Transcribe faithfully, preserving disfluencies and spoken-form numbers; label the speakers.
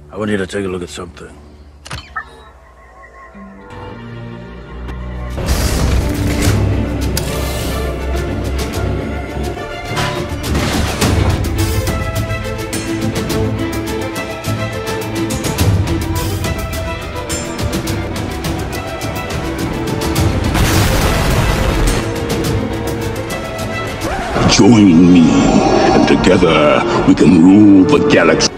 Speaker 1: I want you to take a look at something.
Speaker 2: Join me, and together we can rule the galaxy.